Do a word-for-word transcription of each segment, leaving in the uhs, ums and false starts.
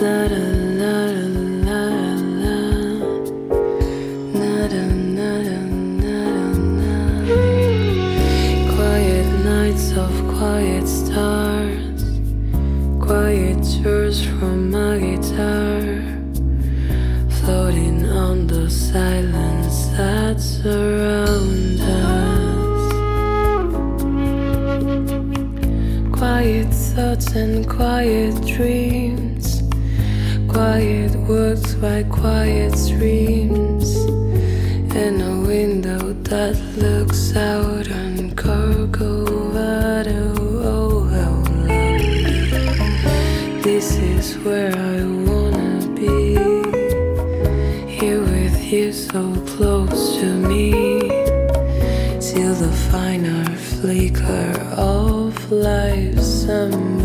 And quiet dreams, quiet works by quiet streams, and a window that looks out on Corcovado. Oh, how lovely. This is where I wanna be, here with you so close to me, till the finer flicker of life's summer.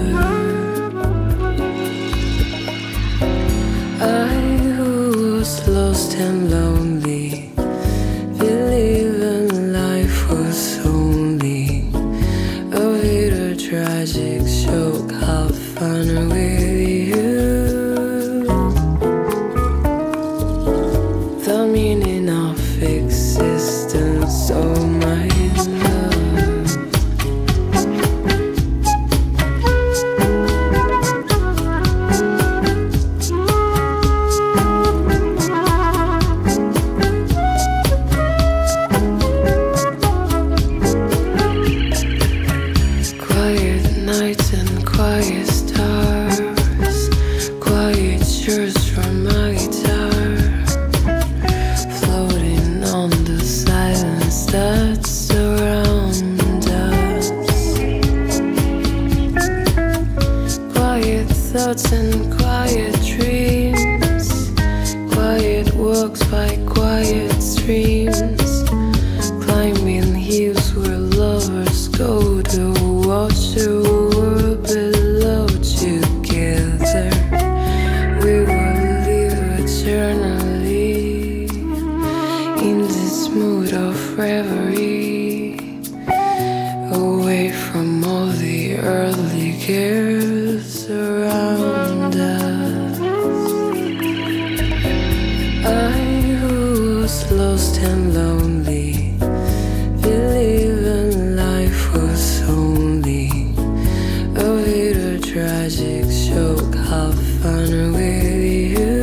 I who was lost and lonely, believing life was only a bitter tragic joke. Have fun with you. The meaning of existence, oh my love. Thoughts and quiet dreams, quiet walks by quiet streams, climbing hills where lovers go to watch the world below together. We will live eternally in this mood of reverie, away from all the earthly cares around us. I who was lost and lonely, believing life was only a bitter tragic joke. Have fun with you.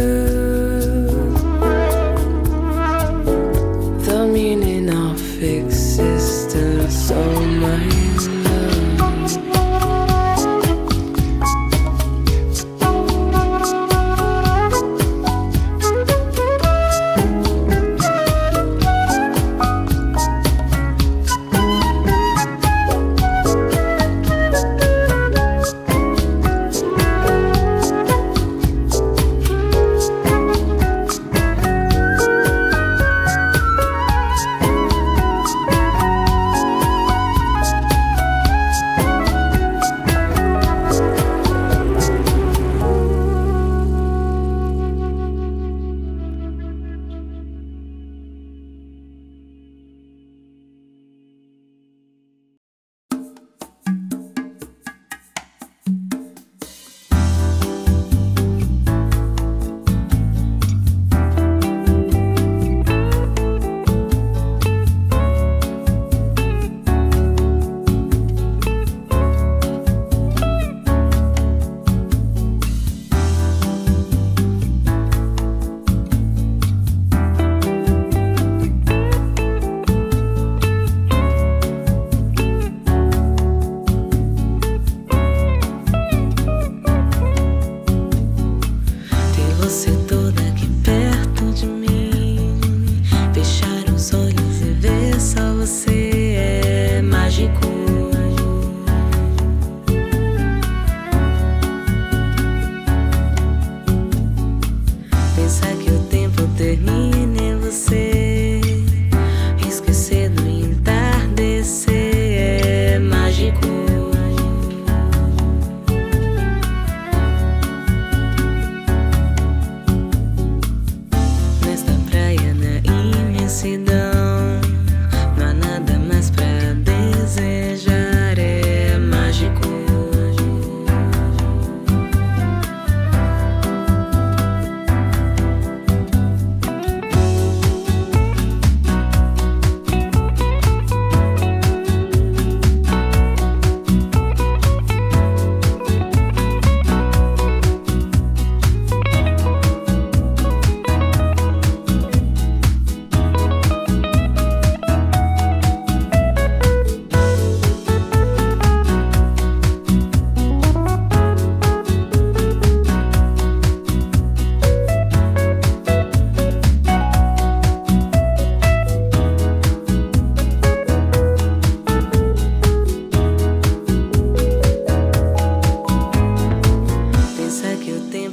The meaning of existence, oh my love.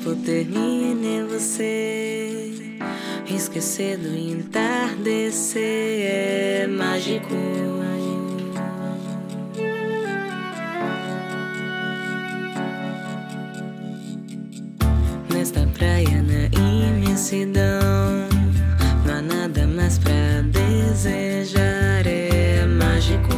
tempo termina em você. Esquecer do entardecer é mágico. Nesta praia na imensidão, não há nada mais pra desejar, é mágico.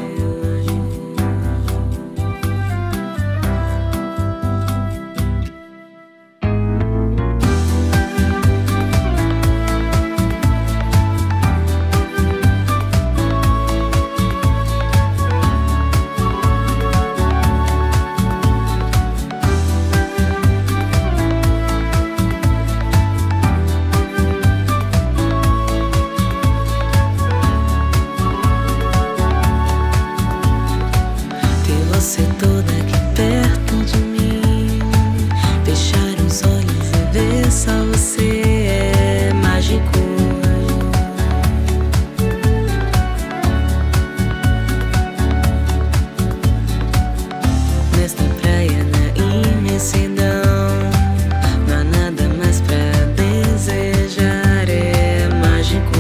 Você toda aqui perto de mim, fechar os olhos e ver só você é mágico. Nesta praia na imensidão, não há nada mais pra desejar, é mágico.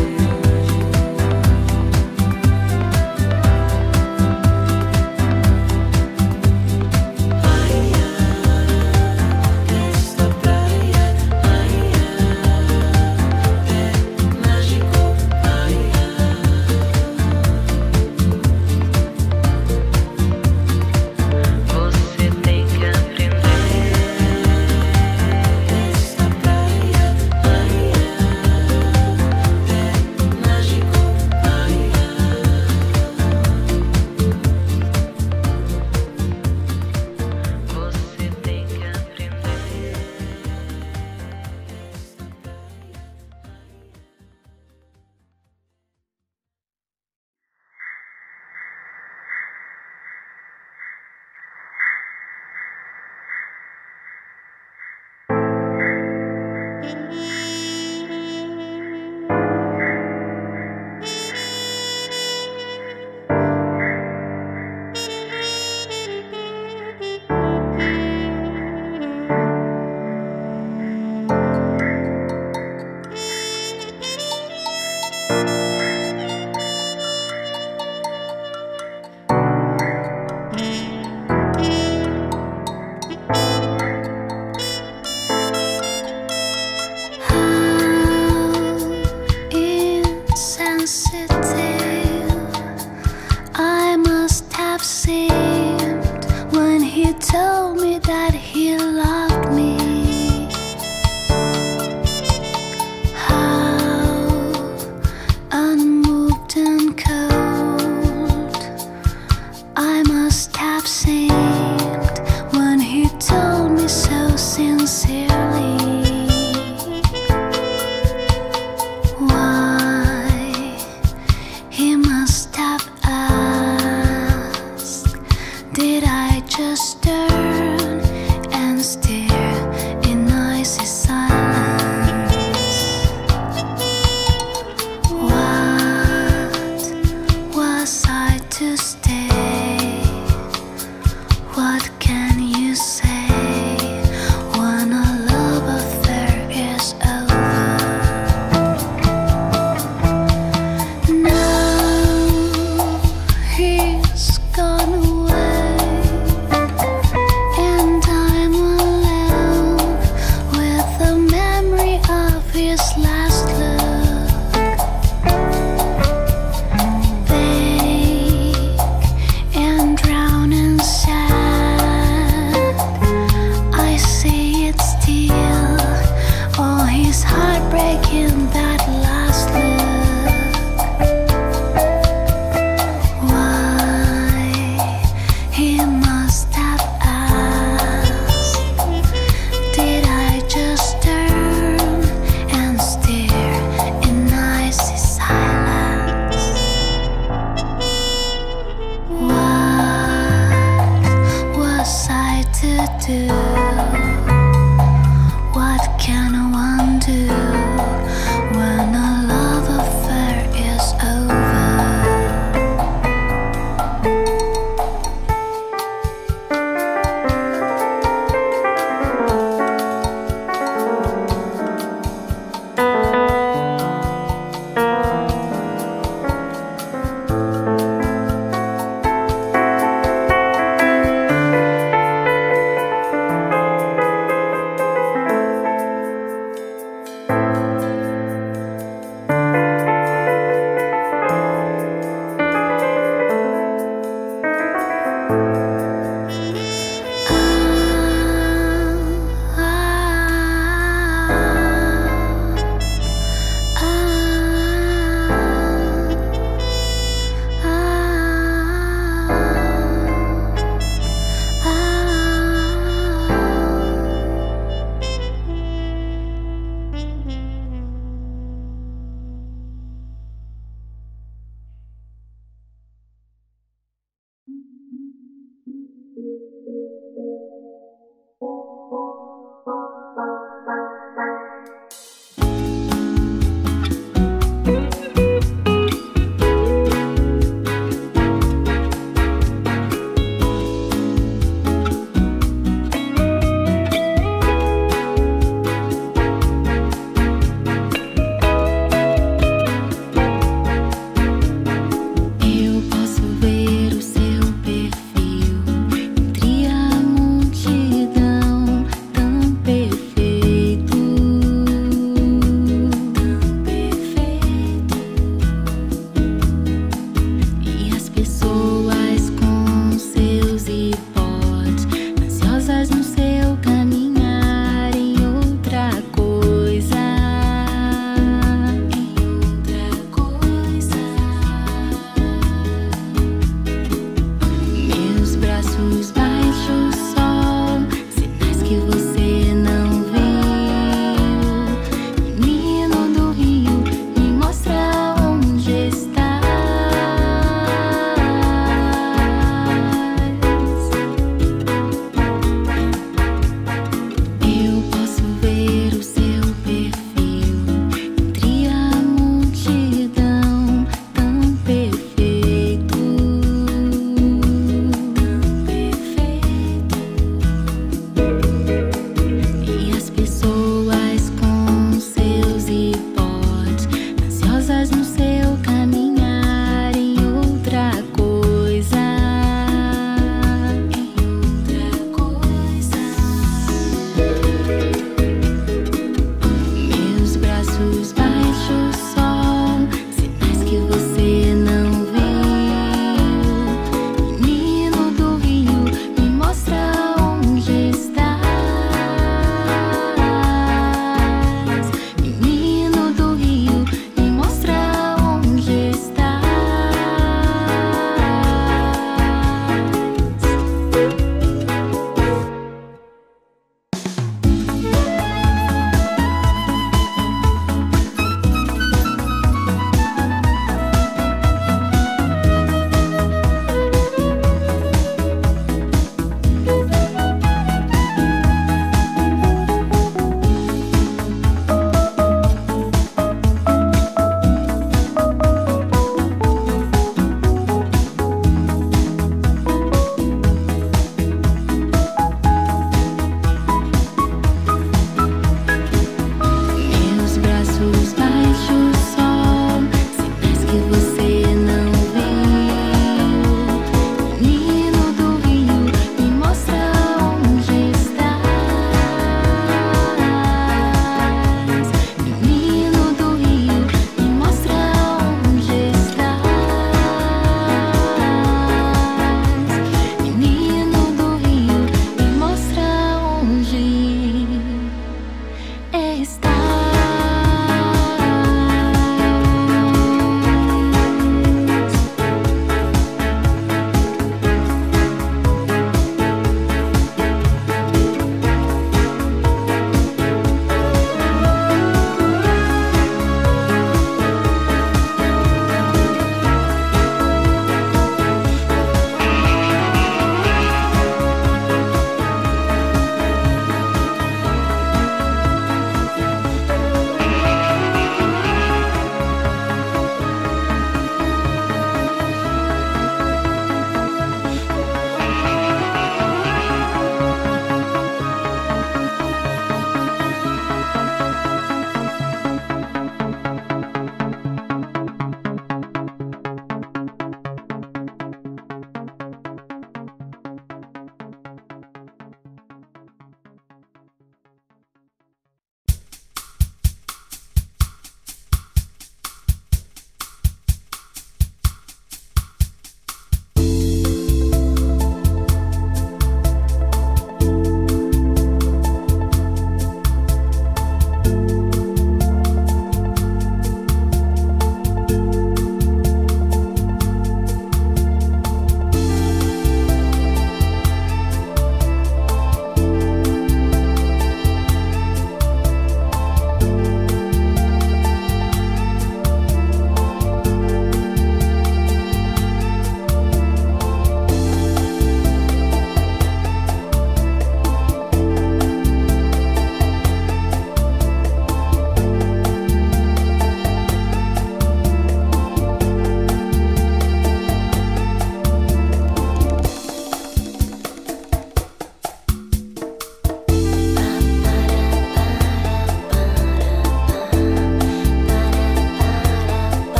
Told me that he loved me. How unmoved and cold I must have seemed when he told me so sincerely. Why he must have asked, did I just turn and stare in noisy silence? What was I to stay? What can you say when a love affair is over? Now he's gone away, and I'm alone with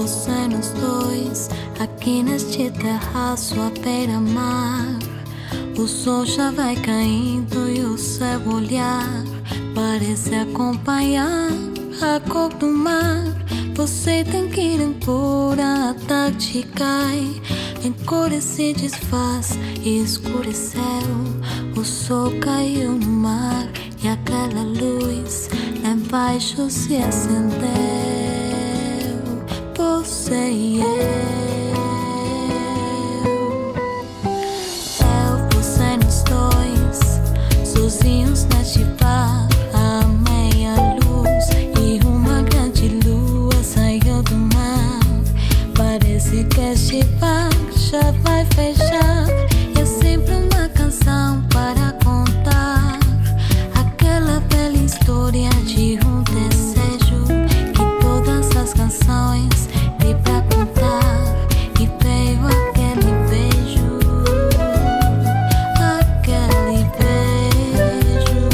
você nós dois, aqui neste terraço à beira-mar. O sol já vai caindo e o seu olhar parece acompanhar a cor do mar. Você tem que ir embora, a tarde cai, em cores se desfaz e escureceu. O sol caiu no mar e aquela luz lá embaixo se acendeu. Você e eu. Sozinhos neste bar, a meia luz e uma grande lua saiu do mar. Parece que este bar já vai fechar. É sempre uma canção para contar aquela bela história de um desejo que todas as canções têm pra contar. E veio aquele beijo, aquele beijo.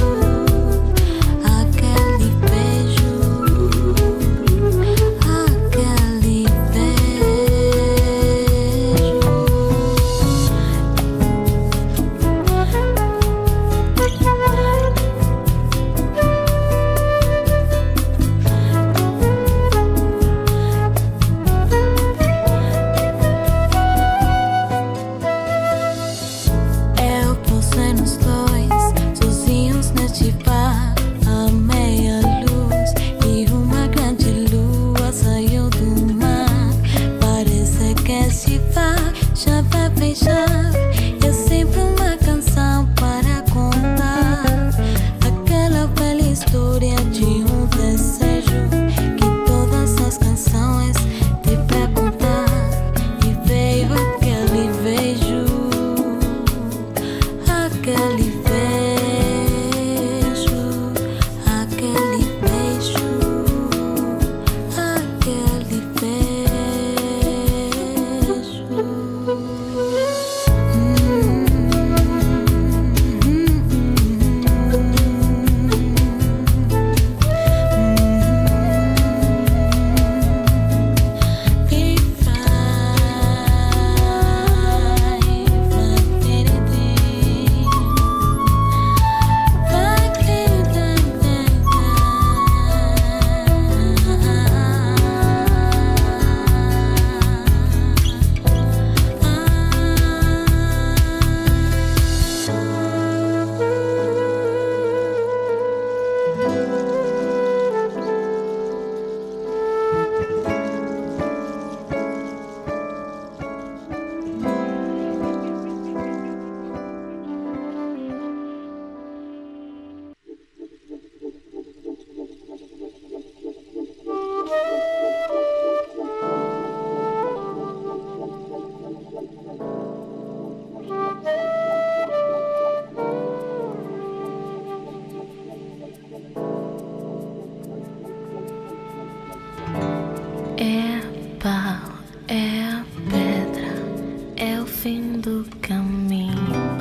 É pau, é a pedra, é o fim do caminho,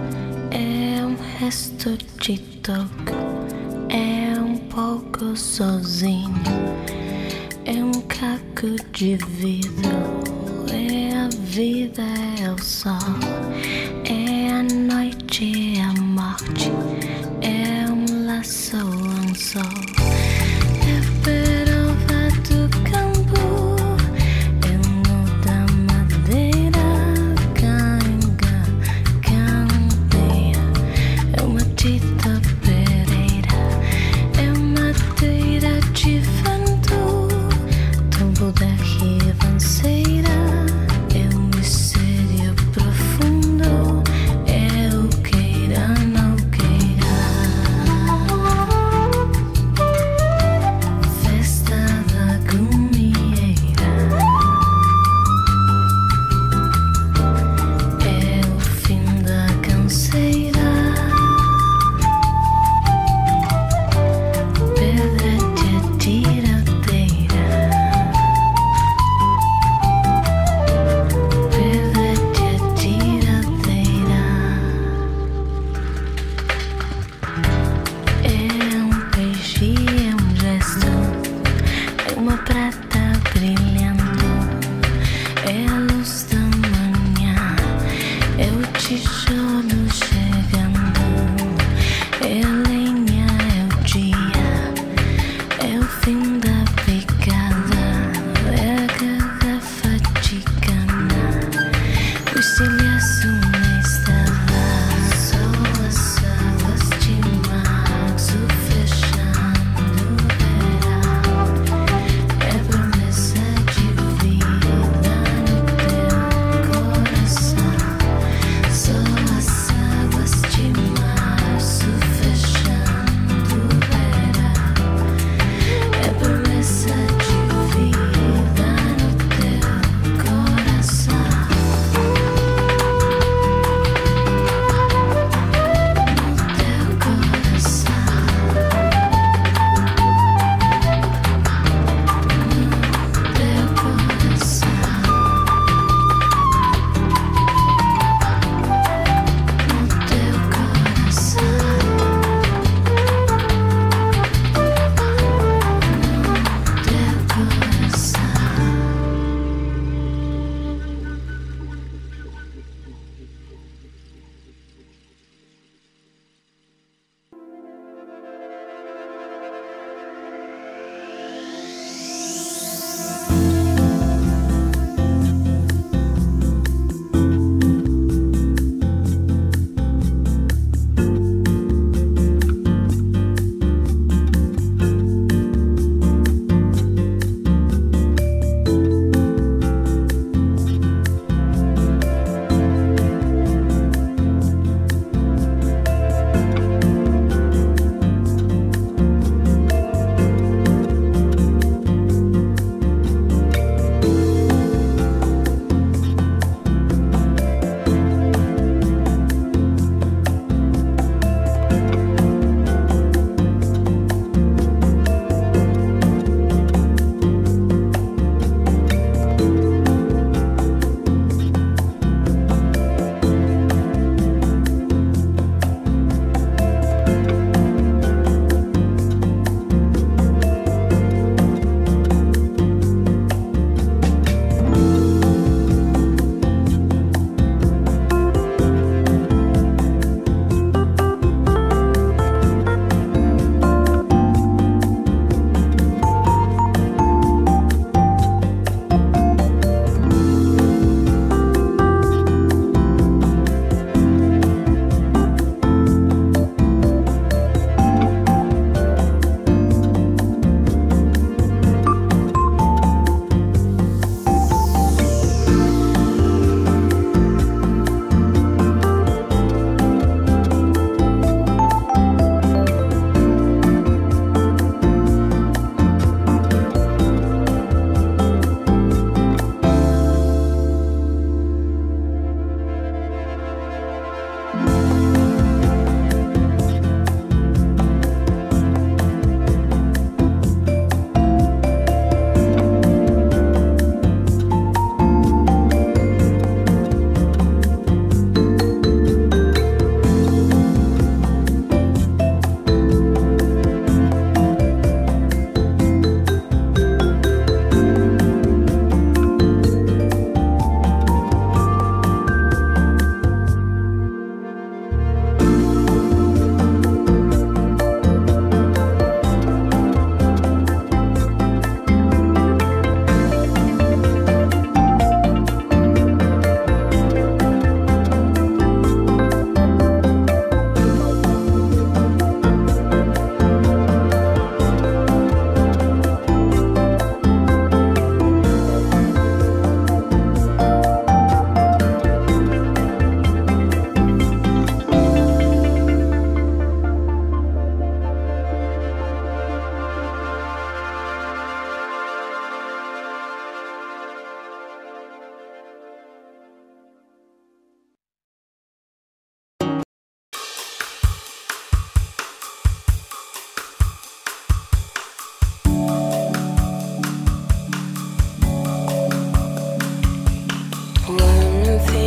é um resto de toque, é um pouco sozinho, é um caco de vidro, é a vida, é o sol, é a noite, é a morte, é um laço, um sol, é perova do campo, é o nó da madeira, canga, candeia, é uma tita pereira, é madeira de vento, tombo da ribanceira, é um mistério profundo, é o que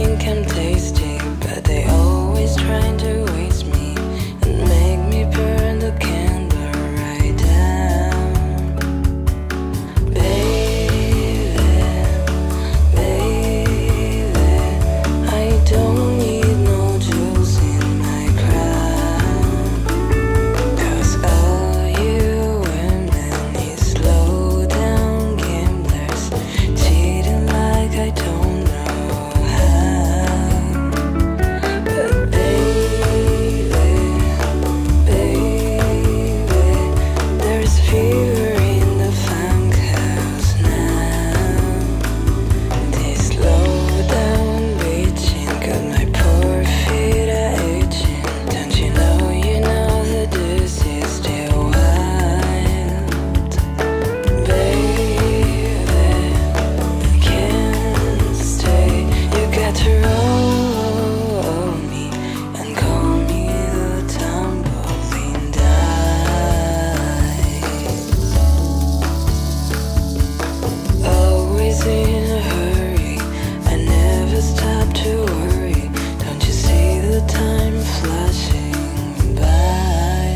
think I'm tasty, but they always trying to waste me and make me burn the candle right down. Baby, baby, I don't need no jewels in my crown, 'cause all you women is low down gamblers, cheating like I don't know how. But baby, baby, there's fever in the funk house now. This low down bitchin' got my poor feet are itching. Don't you know, you know that this is still wild. Baby, I can't stay. You got to roll me and call me the tumbling dice. Always in a hurry, I never stop to worry. Don't you see the time flashing by?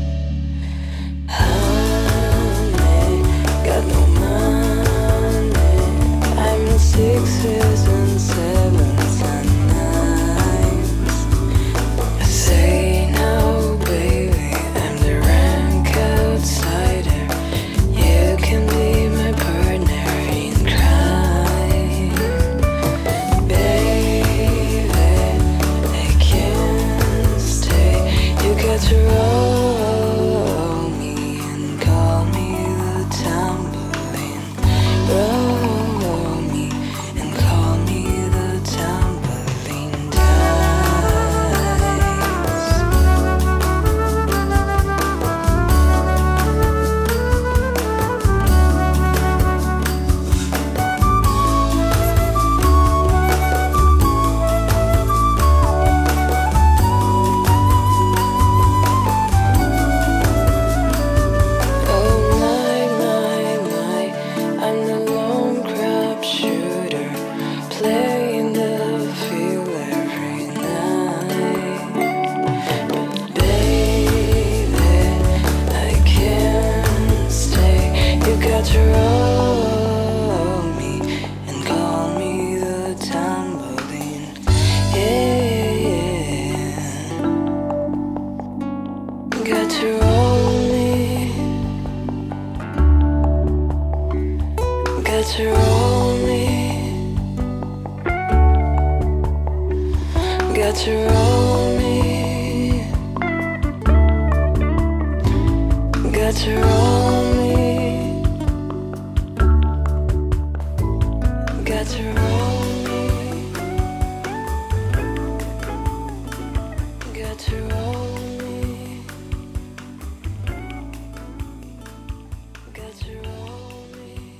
Honey, got no money. I'm in sixes and sevens and nines. I say no, baby, I'm the rank outsider. You can be my partner in crime. Baby, I can't stay. You got to roll me and call me the tumbling. Roll me and call me the tumbling dice. Oh my, my, my, I'm the lone crap shooter, playing the field every night. But baby, I can't stay. You got to roll me and call me the tumbling. Yeah, got to roll me, got to roll me, got to roll me, got to roll me, got to roll me, got to roll me, got to roll me.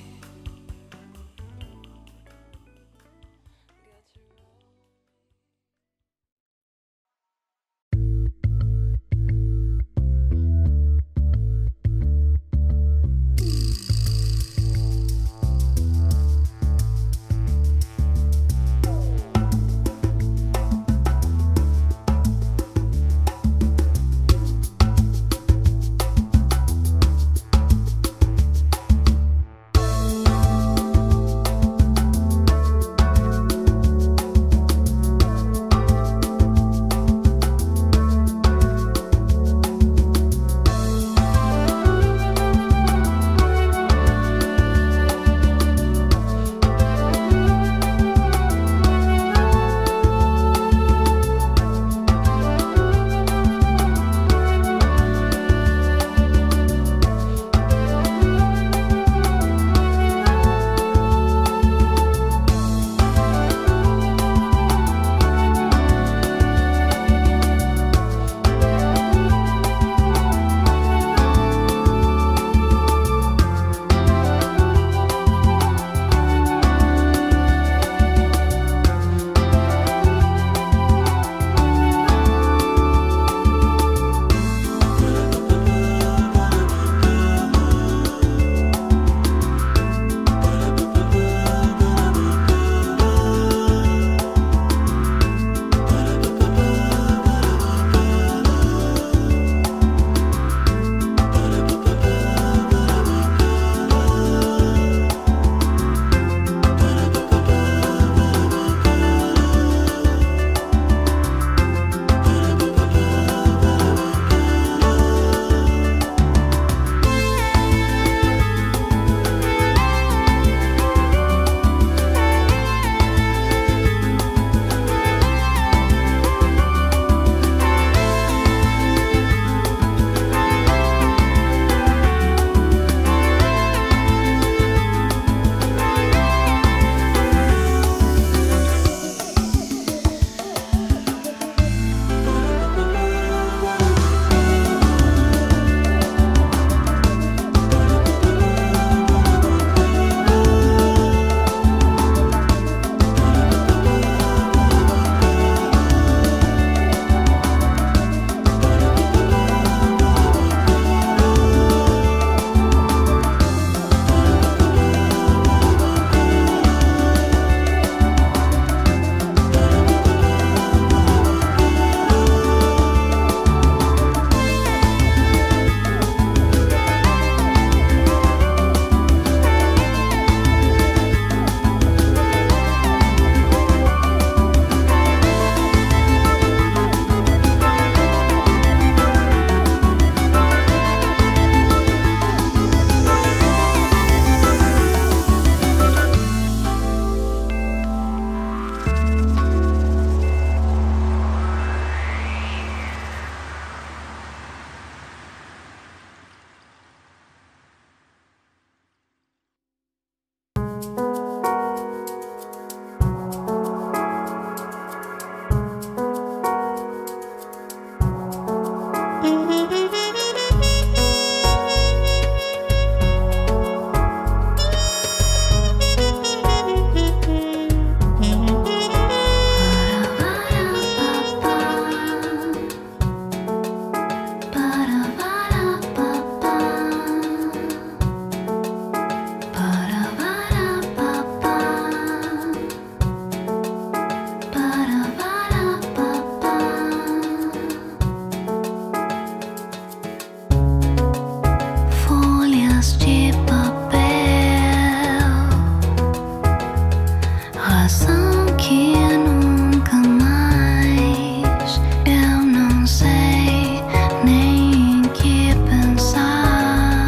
Situação que nunca mais eu não sei nem em que pensar.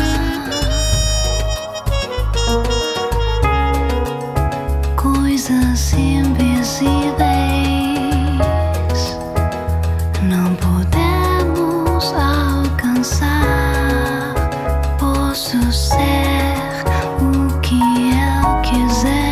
Coisas invisíveis não podemos alcançar. Posso ser o que eu quiser.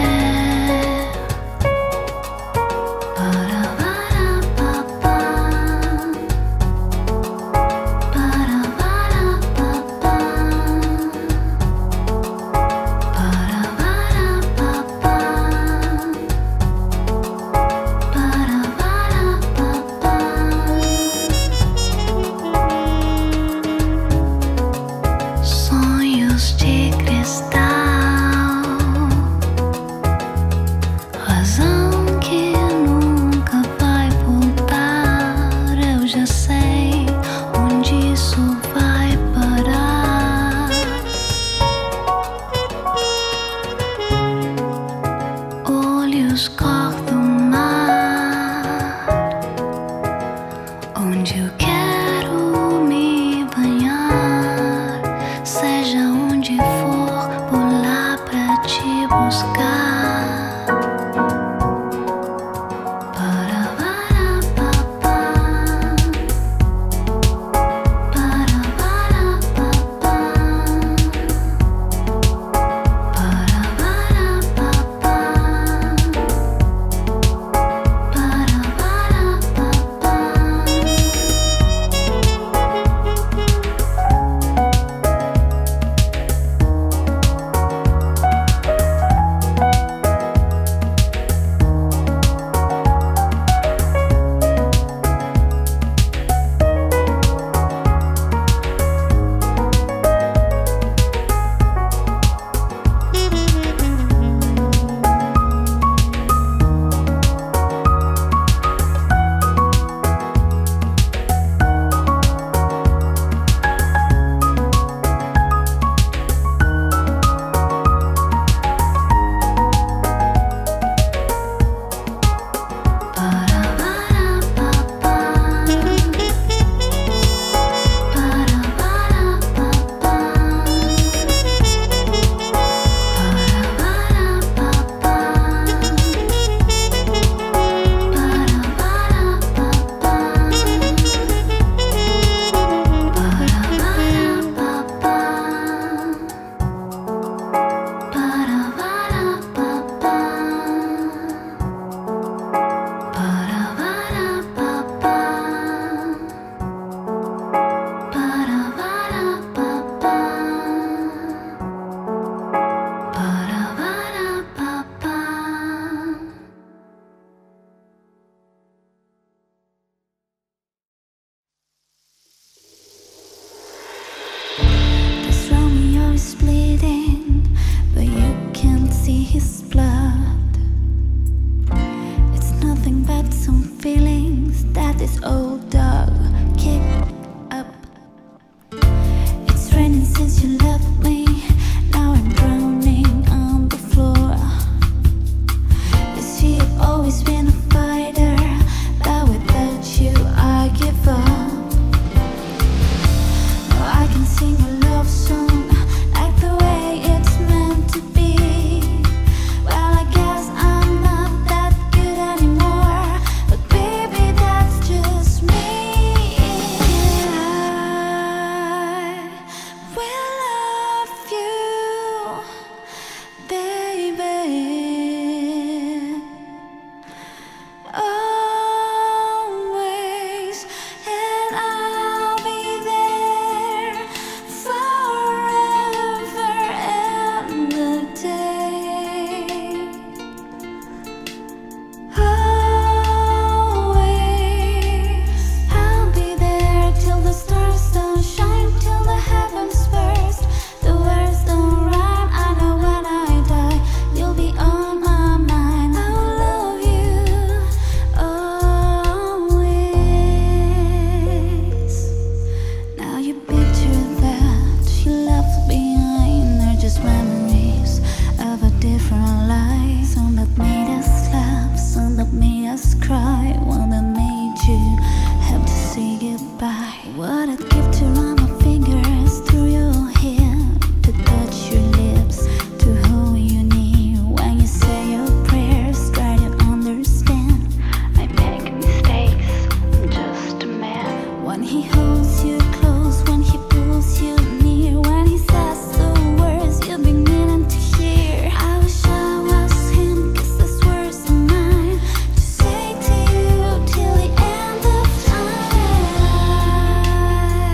What I'd give to run my fingers through your hair, to touch your lips, to hold you near. When you say your prayers, try to understand. I make mistakes, I'm just a man. When he holds you close, when he pulls you near, when he says the words you've been meaning to hear. I wish I was him, 'cause these words are mine, to say to you till the end of time.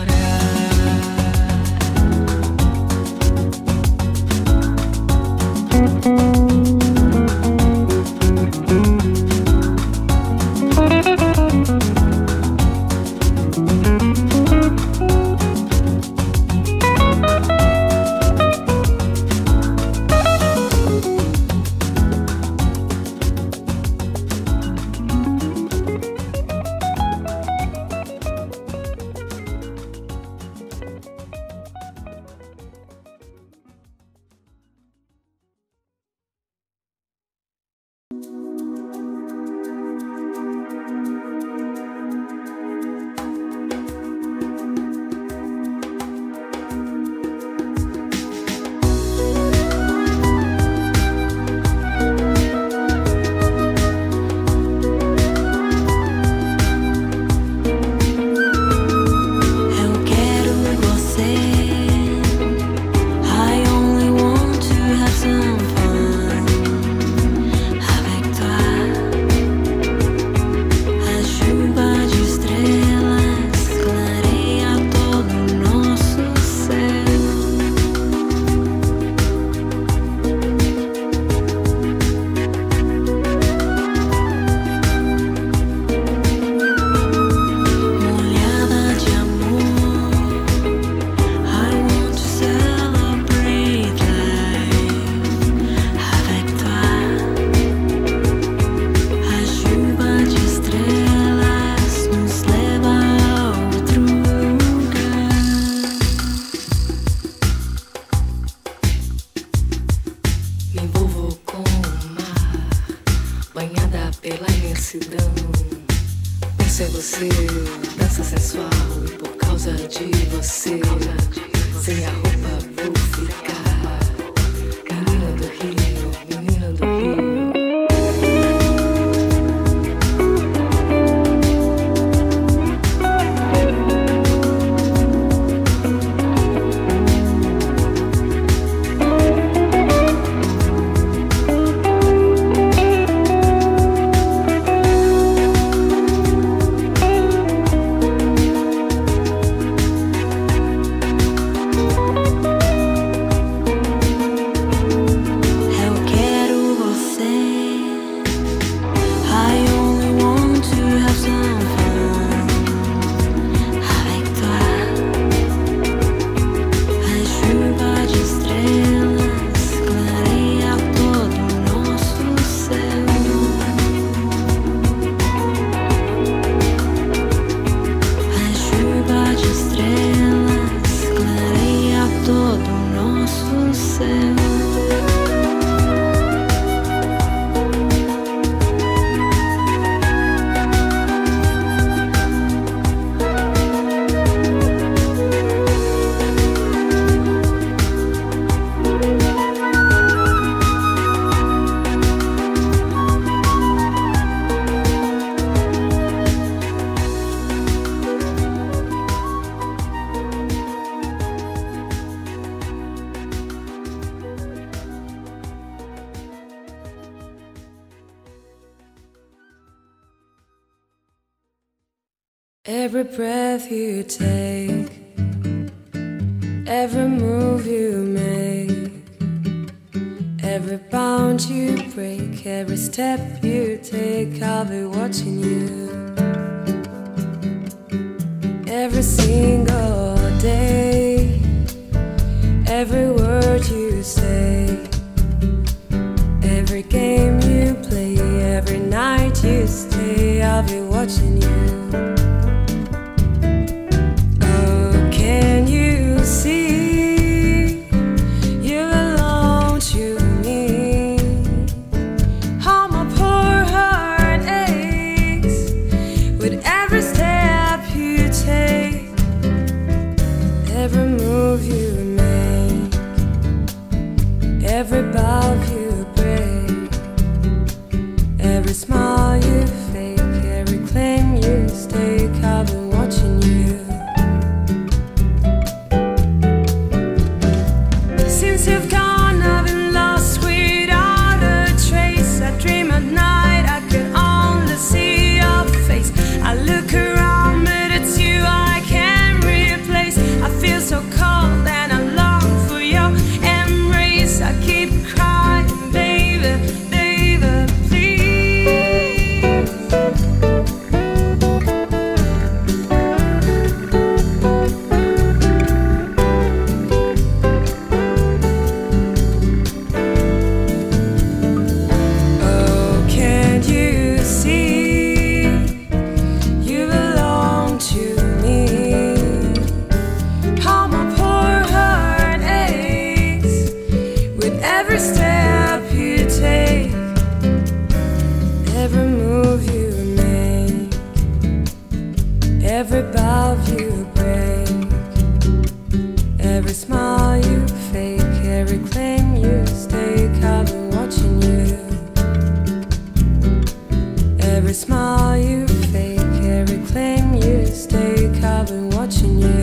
Every breath you take, every move you make, every bound you break, every step you take, I'll be watching you. Every single day, every word you say, every game you play, every night you stay, I'll be watching you. Every bow you break, every smile you fake, every claim you Every smile you fake, every claim you stake, I've been watching you. Every smile you fake, every claim you stake, I've been watching you.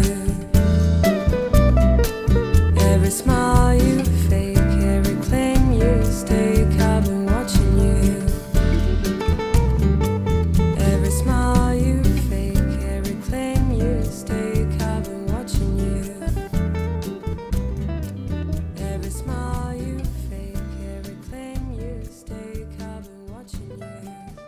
Every smile you fake, every claim you stake, I've been watching you. Every smile you fake, every claim you stake, I've been watching you. Every smile you fake, every claim you stake, I've been watching you.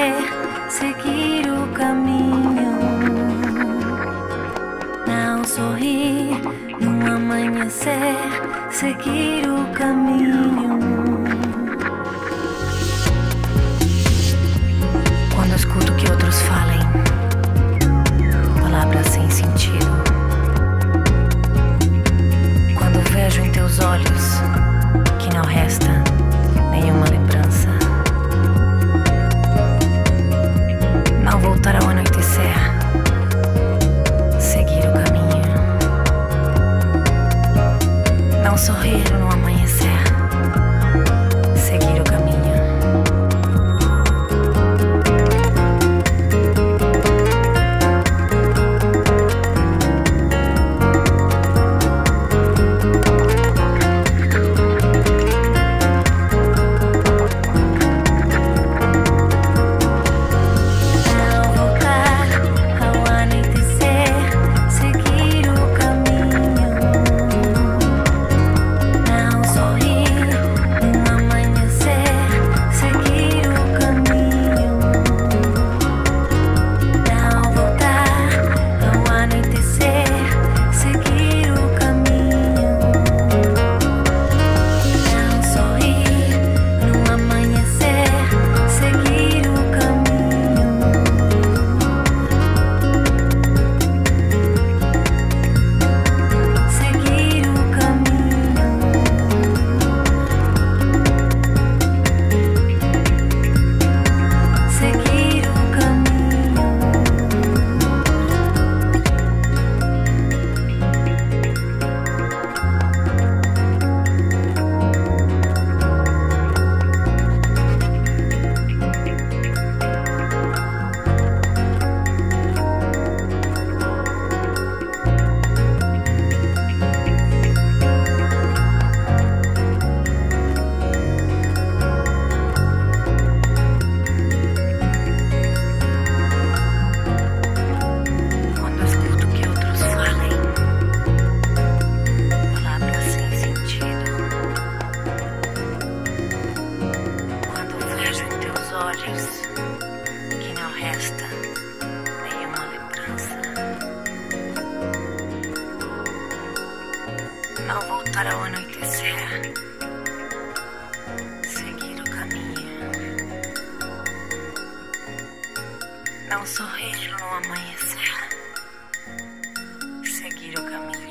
amanhecer, seguir o caminho. Não sorrir no amanhecer, seguir o caminho. Quando escuto que outros falem palavras sem sentido, quando vejo em teus olhos que não resta nenhuma lembrança, não voltar ao anoitecer, seguir o caminho. Não sorrir no amanhecer, seguir o caminho. Que não resta nenhuma lembrança, não voltar ao anoitecer, seguir o caminho. Não sorrir no amanhecer, seguir o caminho.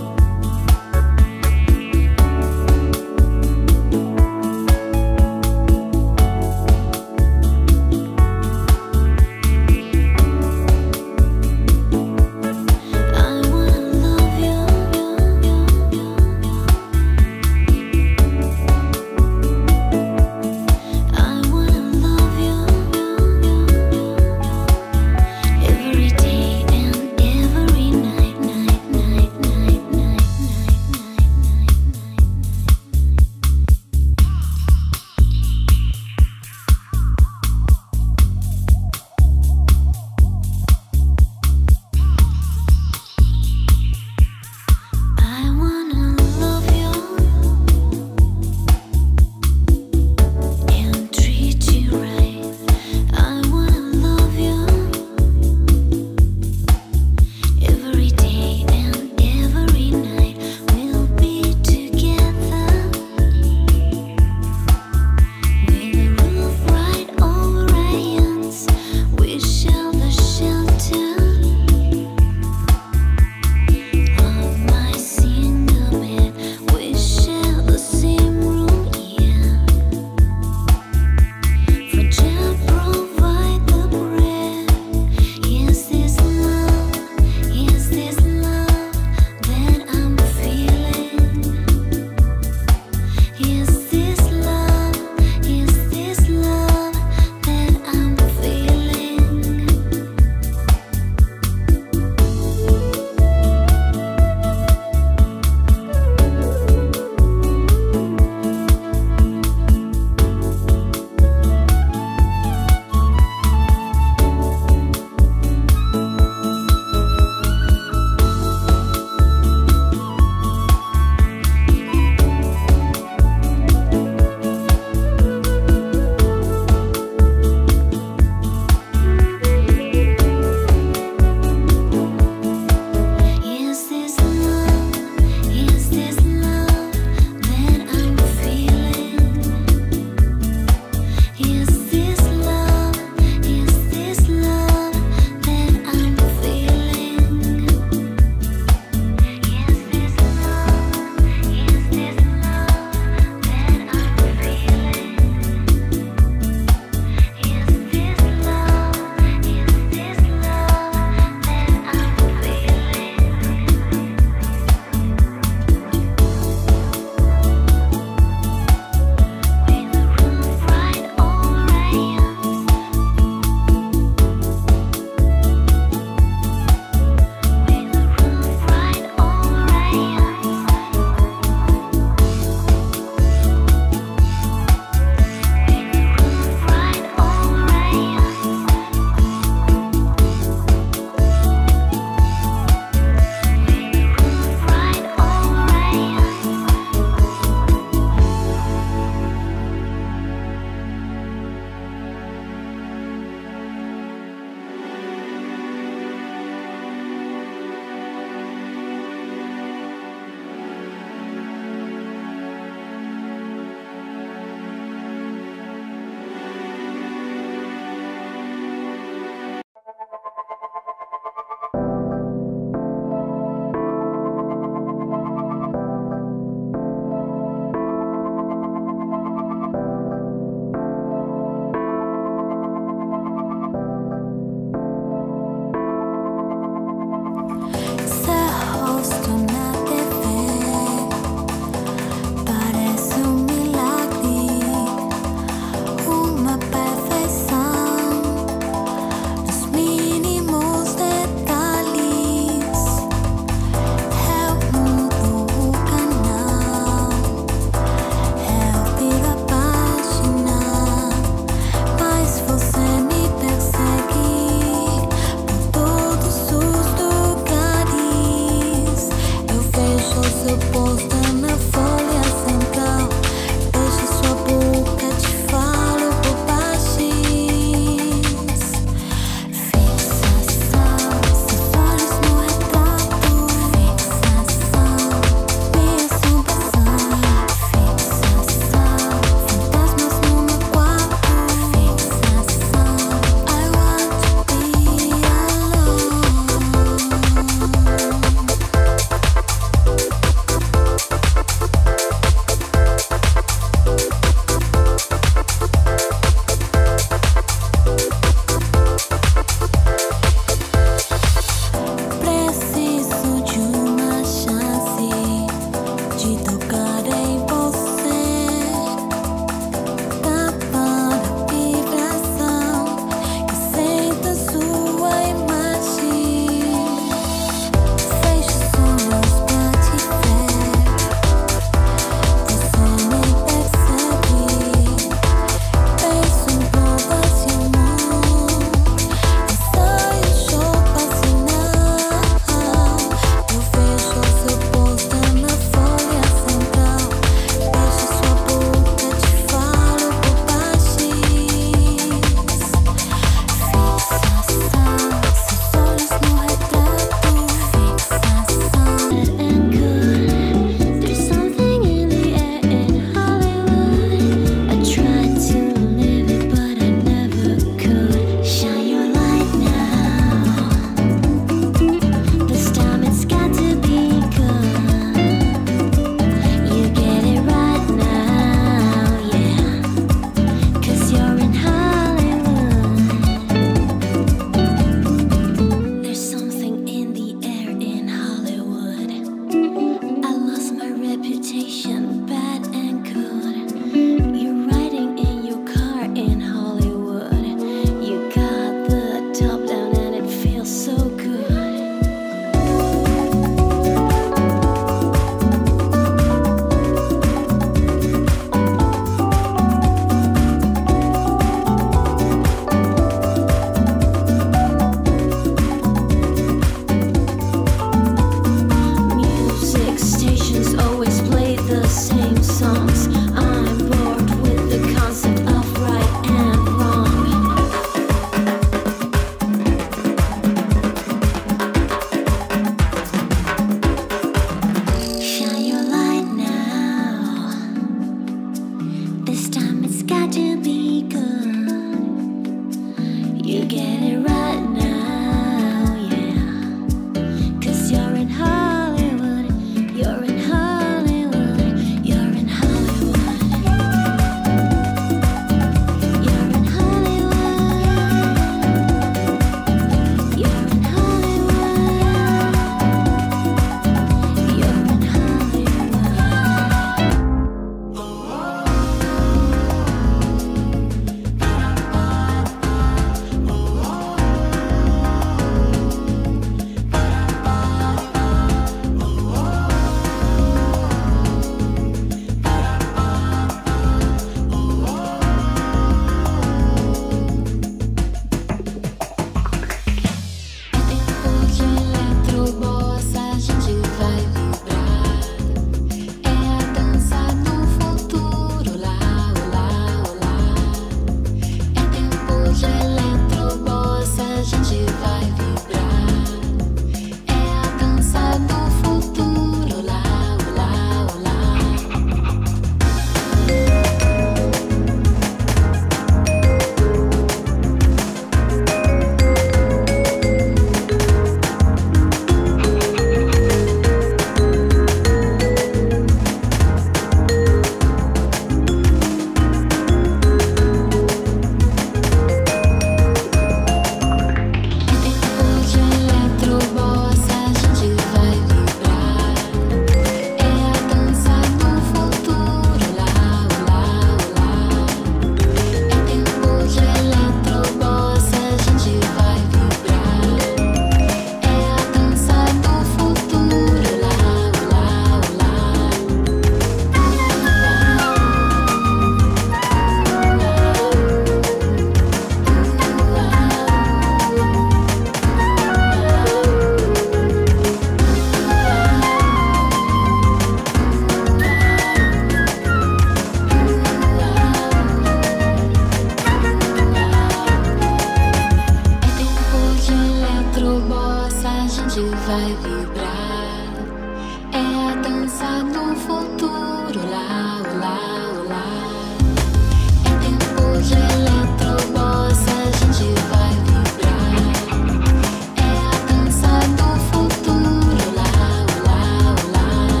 futuro, lá, lá, lá. Em tempo de eletrobossa a gente vai vibrar. É a dança do futuro, lá, lá, lá.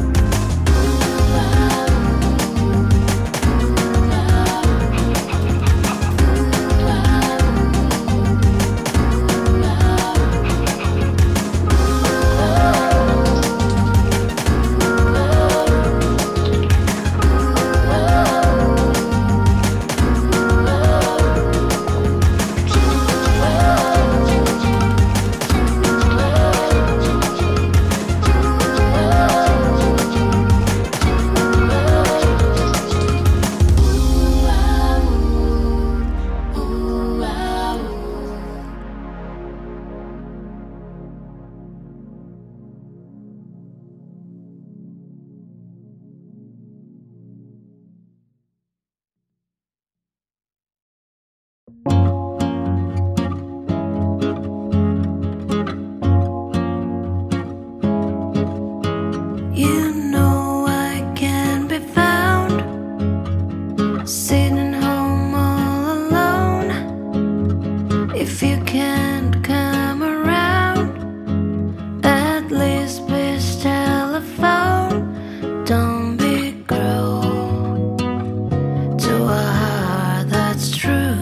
You know I can be found sitting home all alone. If you can't come around, at least please telephone. Don't be cruel to a heart that's true.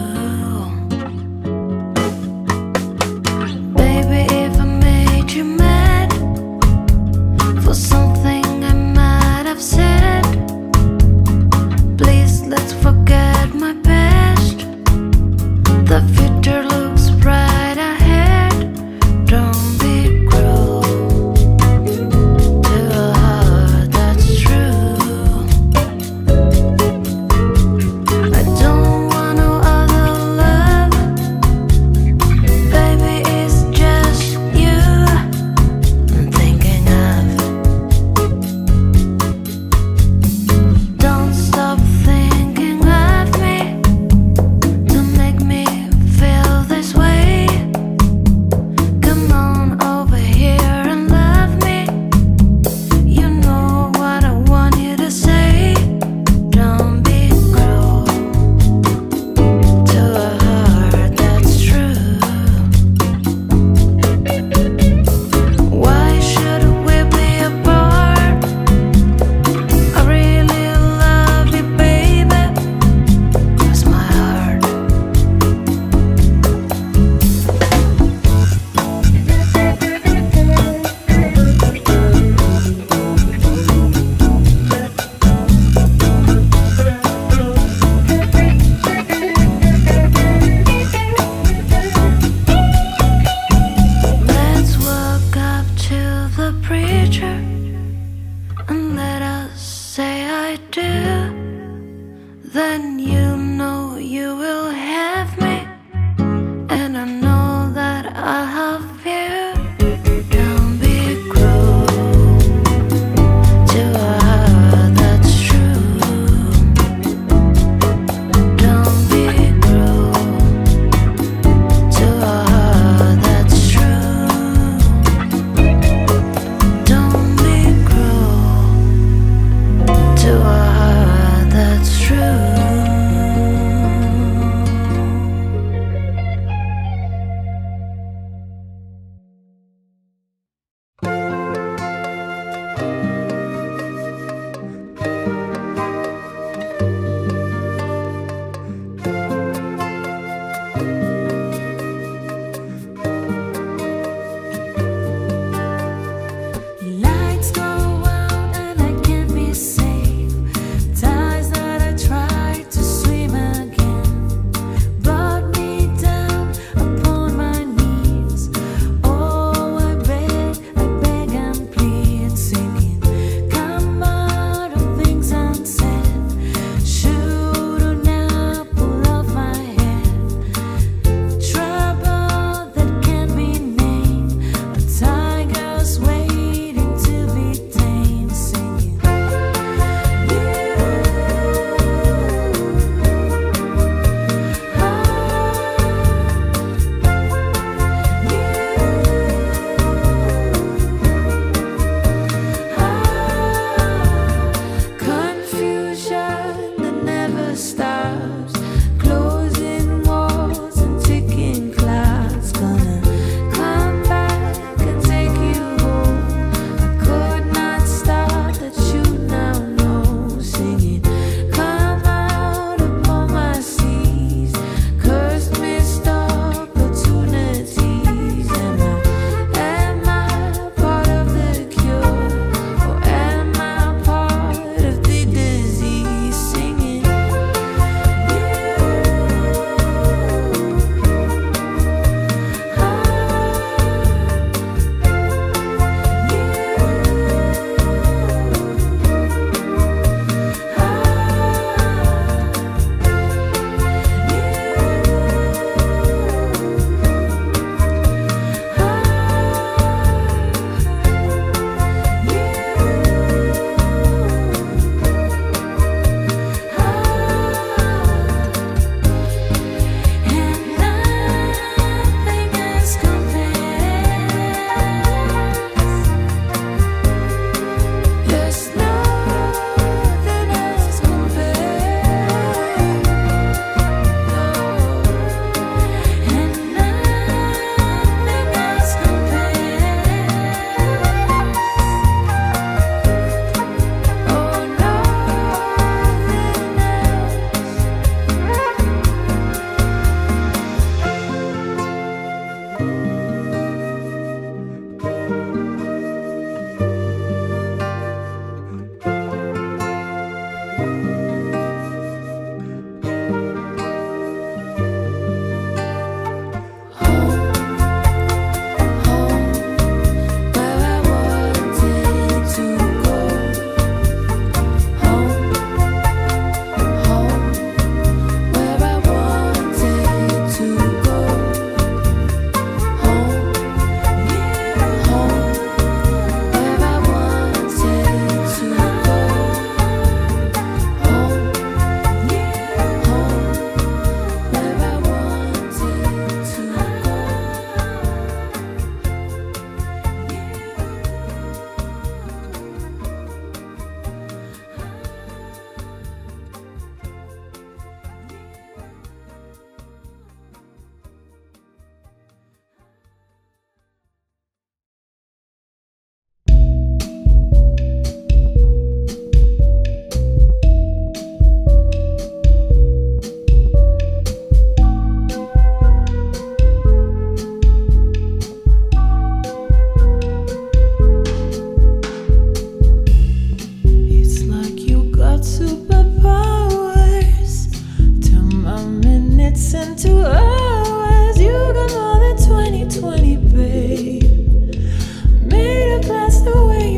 Baby, if I made you mad for something I might have said, please let's forget my past. The future looks bright ahead. Don't be cruel to a heart that's true. I don't want no other love. Baby, it's just you I'm thinking of.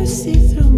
see through